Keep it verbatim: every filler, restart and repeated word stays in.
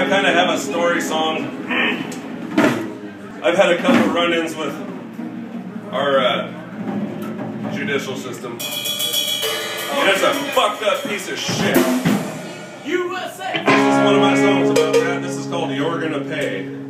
I kind of have a story song. I've had a couple run-ins with our uh, judicial system. And it's a fucked up piece of shit. U S A! This is one of my songs about that. This is called You're Gonna Pay.